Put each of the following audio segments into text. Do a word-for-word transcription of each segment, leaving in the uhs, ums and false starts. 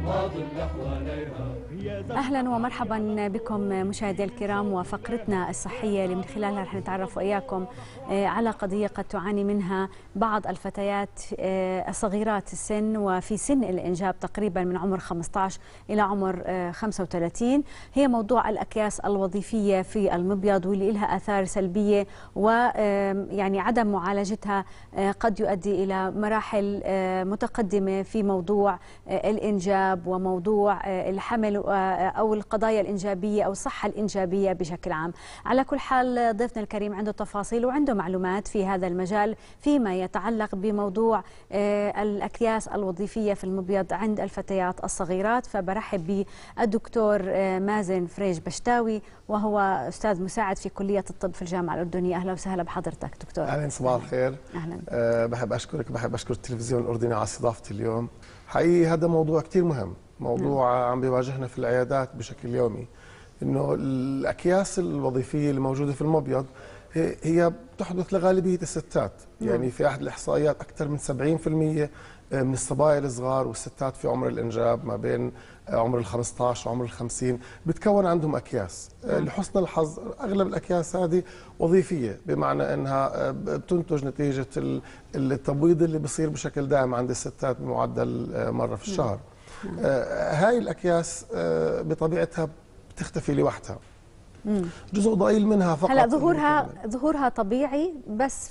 أهلا ومرحبا بكم مشاهدي الكرام، وفقرتنا الصحية اللي من خلالها رح نتعرف وإياكم على قضية قد تعاني منها بعض الفتيات الصغيرات السن وفي سن الإنجاب تقريبا من عمر خمسة عشر إلى عمر خمسة وثلاثين. هي موضوع الأكياس الوظيفية في المبيض واللي لها آثار سلبية، ويعني عدم معالجتها قد يؤدي إلى مراحل متقدمة في موضوع الإنجاب وموضوع الحمل أو القضايا الإنجابية أو الصحة الإنجابية بشكل عام. على كل حال ضيفنا الكريم عنده تفاصيل وعنده معلومات في هذا المجال فيما يتعلق بموضوع الأكياس الوظيفية في المبيض عند الفتيات الصغيرات. فبرحب بالدكتور مازن فريج بشتاوي، وهو أستاذ مساعد في كلية الطب في الجامعة الأردنية. أهلا وسهلا بحضرتك دكتور. أهلا، صباح الخير. أهلا. أه بحب أشكرك، بحب أشكر التلفزيون الأردني على استضافتي اليوم. حقيقي هذا موضوع كثير مهم، موضوع نعم. عم بيواجهنا في العيادات بشكل يومي، إنه الأكياس الوظيفية اللي موجودة في المبيض هي بتحدث لغالبية الستات. نعم. يعني في أحد الإحصائيات أكثر من سبعين بالمئة من الصبايا الصغار والستات في عمر الإنجاب ما بين عمر ال خمسة عشر وعمر ال خمسين بتكون عندهم أكياس. نعم. لحسن الحظ أغلب الأكياس هذه وظيفية، بمعنى أنها بتنتج نتيجة التبويض اللي بصير بشكل دائم عند الستات بمعدل مرة في الشهر. نعم. هاي الأكياس بطبيعتها بتختفي لوحدها. مم. جزء ضئيل منها فقط. هلا ظهورها ظهورها طبيعي، بس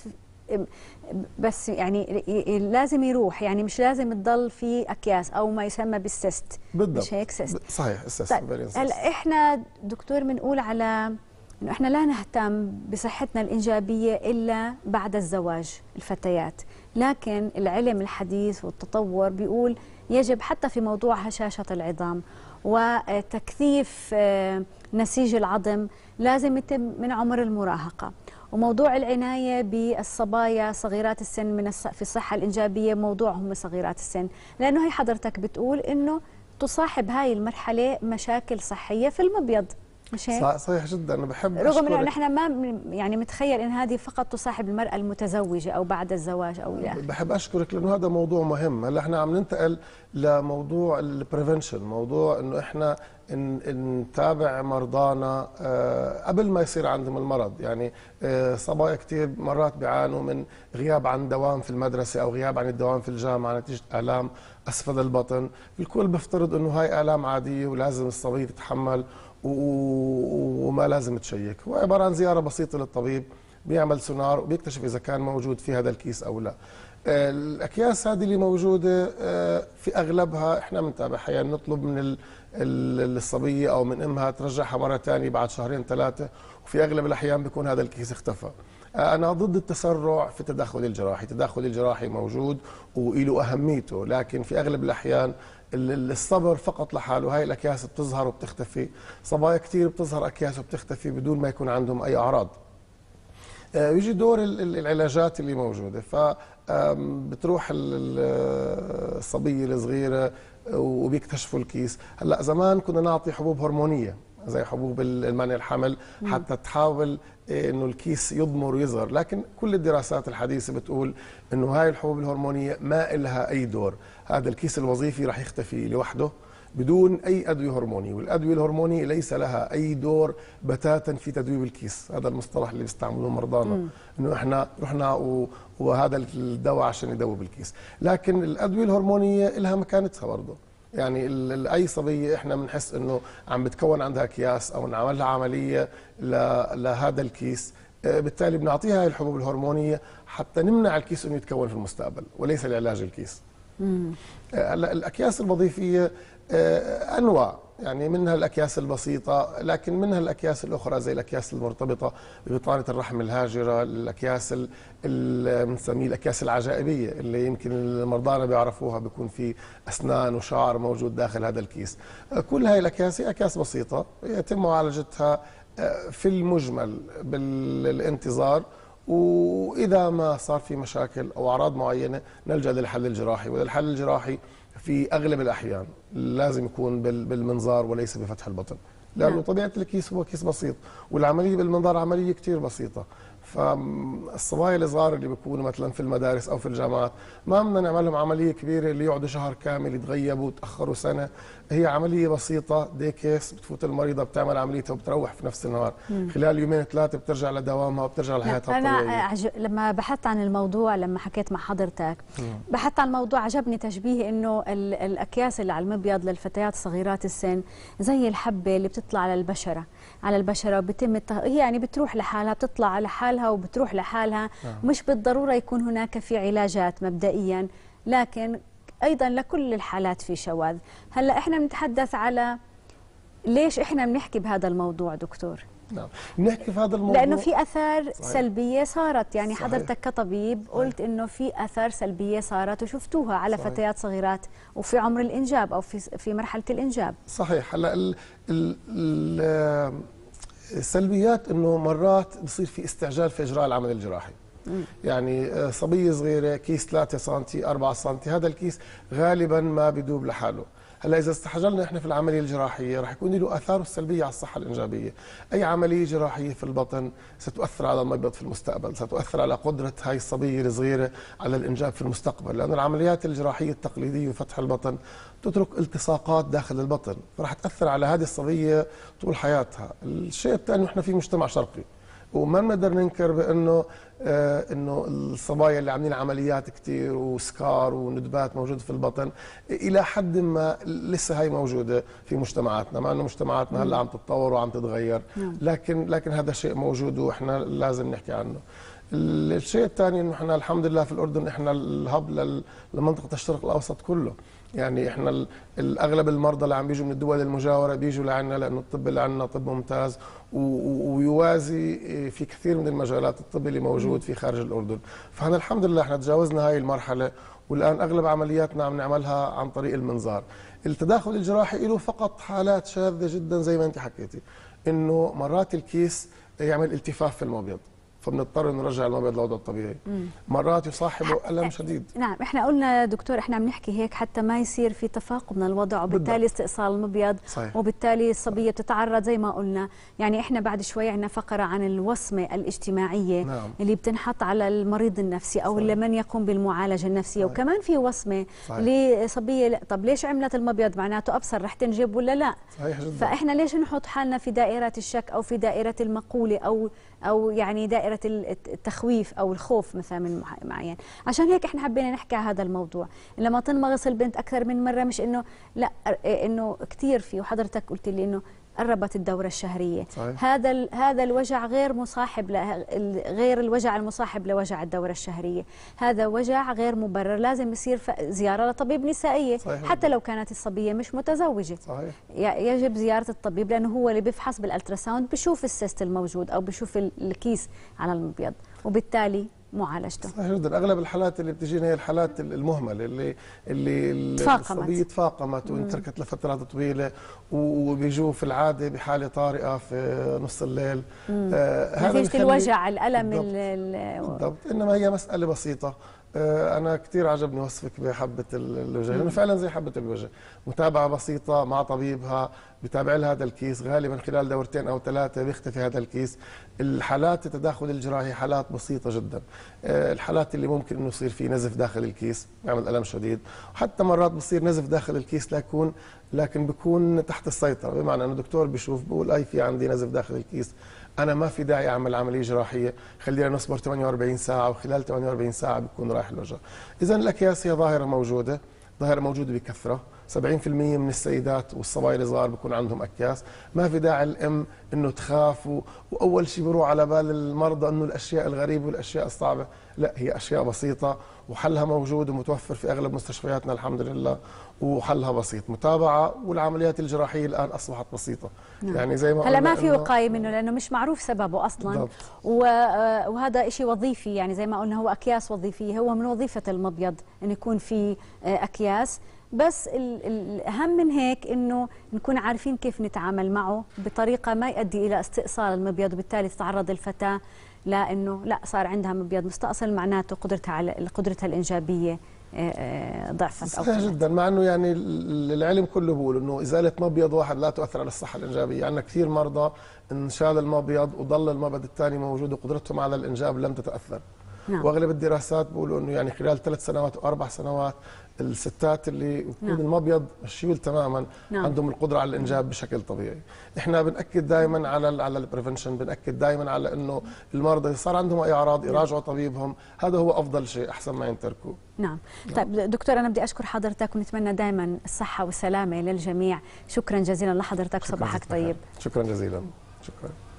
بس يعني لازم يروح، يعني مش لازم تضل في اكياس او ما يسمى بالسيست. بالضبط، مش هيك سيست؟ صحيح السيست. طيب هلا احنا دكتور بنقول على انه احنا لا نهتم بصحتنا الانجابيه الا بعد الزواج الفتيات، لكن العلم الحديث والتطور بيقول يجب حتى في موضوع هشاشه العظام وتكثيف نسيج العظم لازم يتم من عمر المراهقة. وموضوع العناية بالصبايا صغيرات السن من في الصحة الإنجابية موضوعهم صغيرات السن، لأنه هي حضرتك بتقول إنه تصاحب هاي المرحلة مشاكل صحية في المبيض، مش هيك؟ صحيح جدا. أنا بحب رغم إنه نحن ما يعني متخيل إن هذه فقط تصاحب المرأة المتزوجة أو بعد الزواج أو إلى آخره. بحب أشكرك لأنه هذا موضوع مهم. هلا احنا عم ننتقل لموضوع البريفنشن، موضوع إنه احنا نتابع مرضانا قبل ما يصير عندهم المرض. يعني صبايا كثير مرات بيعانوا من غياب عن دوام في المدرسة أو غياب عن الدوام في الجامعة نتيجة آلام أسفل البطن. الكل بيفترض إنه هاي آلام عادية ولازم الصبية تتحمل وما لازم تشيك. هو عبارة عن زيارة بسيطة للطبيب، بيعمل سونار وبيكتشف إذا كان موجود في هذا الكيس أو لا. الأكياس هذه اللي موجودة في أغلبها إحنا بنتابعها، يعني نطلب من الصبية أو من أمها ترجعها مرة ثانية بعد شهرين ثلاثة، وفي أغلب الأحيان بيكون هذا الكيس اختفى. أنا ضد التسرع في التدخل الجراحي، التدخل الجراحي موجود وله أهميته، لكن في أغلب الأحيان الصبر فقط لحاله. هاي الأكياس بتظهر وبتختفي. صبايا كثير بتظهر أكياس وبتختفي بدون ما يكون عندهم أي أعراض. يجي دور العلاجات اللي موجودة، فبتروح الصبية الصغيرة وبيكتشفوا الكيس. هلا زمان كنا نعطي حبوب هرمونية زي حبوب المنع الحمل حتى تحاول انه الكيس يضمر ويصغر، لكن كل الدراسات الحديثة بتقول انه هاي الحبوب الهرمونية ما لها اي دور. هذا الكيس الوظيفي رح يختفي لوحده بدون اي ادويه هرمونيه، والادويه الهرمونيه ليس لها اي دور بتاتا في تدويب الكيس. هذا المصطلح اللي بيستعملوه مرضانا، انه احنا رحنا وهذا الدواء عشان يدوب الكيس، لكن الادويه الهرمونيه لها مكانتها برضه. يعني اي صبيه احنا بنحس انه عم بتكون عندها اكياس او نعمل لها عمليه لهذا الكيس، بالتالي بنعطيها هاي الحبوب الهرمونيه حتى نمنع الكيس انه يتكون في المستقبل وليس لعلاج الكيس. هلا الاكياس الوظيفيه انواع، يعني منها الاكياس البسيطه، لكن منها الاكياس الاخرى زي الاكياس المرتبطه ببطانه الرحم الهاجره، الاكياس اللي بنسميه الاكياس العجائبيه اللي يمكن مرضانا بيعرفوها، بيكون في اسنان وشعر موجود داخل هذا الكيس. كل هاي الاكياس هي اكياس بسيطه يتم معالجتها في المجمل بالانتظار، واذا ما صار في مشاكل او اعراض معينه نلجا للحل الجراحي، والحل الجراحي في اغلب الاحيان لازم يكون بالمنظار وليس بفتح البطن، لانه طبيعه الكيس هو كيس بسيط والعمليه بالمنظار عمليه كثير بسيطه. فالصبايا الصغار اللي بيكونوا مثلا في المدارس او في الجامعات ما بدنا نعمل لهم عمليه كبيره اللي يقعدوا شهر كامل يتغيبوا وتاخروا سنه. هي عمليه بسيطه، دي كيس، بتفوت المريضه بتعمل عمليتها وبتروح في نفس النهار. مم. خلال يومين ثلاثه بترجع لدوامها وبترجع لحياتها الطبيعيه. انا عجب... لما بحثت عن الموضوع، لما حكيت مع حضرتك مم. بحثت عن الموضوع، عجبني تشبيه انه ال... الاكياس اللي على المبيض للفتيات صغيرات السن زي الحبه اللي بتطلع على البشره على البشره وبتم الت... هي يعني بتروح لحالها، بتطلع على حالها وبتروح لحالها. مم. مش بالضروره يكون هناك في علاجات مبدئيا، لكن ايضا لكل الحالات في شواذ. هلا احنا بنتحدث على ليش احنا بنحكي بهذا الموضوع دكتور؟ نعم، بنحكي في هذا الموضوع لانه في اثار صحيح. سلبيه صارت، يعني صحيح. حضرتك كطبيب قلت صحيح. انه في اثار سلبيه صارت وشفتوها على صحيح. فتيات صغيرات وفي عمر الانجاب او في في مرحله الانجاب. صحيح. هلا ال ال ال السلبيات انه مرات بصير في استعجال في اجراء العمل الجراحي. يعني صبيه صغيره كيس ثلاثة سنتي أربعة سنتي، هذا الكيس غالبا ما بدوب لحاله. هلا اذا استعجلنا احنا في العمليه الجراحيه رح يكون له اثاره السلبيه على الصحه الانجابيه. اي عمليه جراحيه في البطن ستؤثر على المبيض في المستقبل، ستؤثر على قدره هاي الصبيه الصغيره على الانجاب في المستقبل، لانه العمليات الجراحيه التقليديه وفتح البطن تترك التصاقات داخل البطن، فرح تاثر على هذه الصبيه طول حياتها. الشيء الثاني، نحن في مجتمع شرقي وما بنقدر ننكر بانه آه انه الصبايا اللي عاملين عمليات كثير وسكار وندبات موجوده في البطن الى حد ما لسه هي موجوده في مجتمعاتنا، مع انه مجتمعاتنا هلا عم تتطور وعم تتغير، لكن لكن هذا شيء موجود واحنا لازم نحكي عنه. الشيء الثاني انه احنا الحمد لله في الاردن احنا الهب لمنطقه الشرق الاوسط كله. يعني احنا الاغلب المرضى اللي عم بيجوا من الدول المجاوره بيجوا لعنا لانه الطب اللي عندنا طب ممتاز ويوازي في كثير من المجالات الطب اللي موجود في خارج الاردن. فاحنا الحمد لله احنا تجاوزنا هاي المرحله، والان اغلب عملياتنا عم نعملها عن طريق المنظار. التداخل الجراحي له فقط حالات شاذه جدا زي ما انت حكيتي، انه مرات الكيس يعمل التفاف في المبيض فبنضطر نرجع المبيض لوضعه الطبيعي. مم. مرات يصاحبه الم شديد. نعم، احنا قلنا دكتور احنا عم نحكي هيك حتى ما يصير في تفاقم من الوضع وبالتالي بالضبط. استئصال المبيض صحيح. وبالتالي الصبيه بتتعرض زي ما قلنا. يعني احنا بعد شوي عندنا فقره عن الوصمه الاجتماعيه نعم. اللي بتنحط على المريض النفسي او اللي من يقوم بالمعالجه النفسيه صحيح. وكمان في وصمه لصبيه طب ليش عملت المبيض معناته ابصر رح تنجب ولا لا؟ صحيح جدا. فاحنا ليش نحط حالنا في دائره الشك او في دائره المقوله او او يعني دائره التخويف او الخوف مثلا من معين. عشان هيك احنا حبينا نحكي على هذا الموضوع. لما تنمغص البنت اكثر من مره، مش انه لا، انه كثير في، وحضرتك قلت لي انه قربت الدوره الشهريه صحيح. هذا هذا الوجع غير مصاحب غير الوجع المصاحب لوجع الدوره الشهريه، هذا وجع غير مبرر، لازم يصير زياره لطبيب نسائيه صحيح. حتى لو كانت الصبيه مش متزوجه صحيح. يجب زياره الطبيب لانه هو اللي بيفحص بالالتراساوند، بشوف السيست الموجود او بشوف الكيس على المبيض وبالتالي معالجته. صحيح جدا. اغلب الحالات اللي بتجينا هي الحالات المهمله اللي اللي الصبيه تفاقمت وانتركت لفترات طويله وبيجوا في العاده بحاله طارئه في نص الليل. آه هذا نتيجه الوجع الالم بالضبط. بالضبط. انما هي مساله بسيطه. آه انا كثير عجبني وصفك بحبه الوجه لانه فعلا زي حبه الوجه، متابعه بسيطه مع طبيبها بتابع لها هذا الكيس، غالبا خلال دورتين او ثلاثه بيختفي هذا الكيس. الحالات التداخل الجراحي حالات بسيطه جدا. الحالات اللي ممكن انه يصير في نزف داخل الكيس يعمل الم شديد، وحتى مرات بصير نزف داخل الكيس لكن لكن بيكون تحت السيطره، بمعنى انه الدكتور بيشوف بقول اي في عندي نزف داخل الكيس، انا ما في داعي اعمل عمليه جراحيه، خلينا نصبر ثمانية وأربعين ساعه وخلال ثمانية وأربعين ساعه بيكون رايح الوجع. اذا الاكياس هي ظاهره موجوده، ظاهره موجوده بكثره، سبعين بالمئة من السيدات والصبايا الصغار بيكون عندهم اكياس، ما في داعي الام انه تخاف و... واول شيء بيروح على بال المرضى انه الاشياء الغريبه والاشياء الصعبه، لا هي اشياء بسيطه وحلها موجود ومتوفر في اغلب مستشفياتنا الحمد لله، وحلها بسيط، متابعه، والعمليات الجراحيه الان اصبحت بسيطه. نعم. يعني زي ما هلا ما في وقايه منه لانه مش معروف سببه اصلا. بالضبط. وهذا شيء وظيفي، يعني زي ما قلنا هو اكياس وظيفيه، هو من وظيفه المبيض انه يكون في اكياس، بس الأهم من هيك إنه نكون عارفين كيف نتعامل معه بطريقة ما يؤدي إلى استئصال المبيض، وبالتالي تتعرض الفتاة لأنه لا صار عندها مبيض مستأصل، معناته قدرتها على قدرتها الإنجابية ضعفت. صحيح جدا، مع انه يعني العلم كله بيقول انه ازاله مبيض واحد لا تؤثر على الصحه الانجابيه، عندنا كثير مرضى انشال المبيض وظل المبيض الثاني موجود وقدرتهم على الانجاب لم تتاثر. نعم. واغلب الدراسات بيقولوا انه يعني خلال ثلاث سنوات واربع سنوات الستات اللي يكون نعم. المبيض مشيول تماما نعم. عندهم القدره على الانجاب بشكل طبيعي. احنا بناكد دائما على على البريفنشن، بناكد دائما على انه المرضى صار عندهم اي اعراض يراجعوا طبيبهم، هذا هو افضل شيء احسن ما ينتركوه. نعم. طيب دكتور، انا بدي اشكر حضرتك ونتمنى دائما الصحه والسلامه للجميع. شكرا جزيلا لحضرتك، صباحك طيب. شكرا جزيلا. شكرا.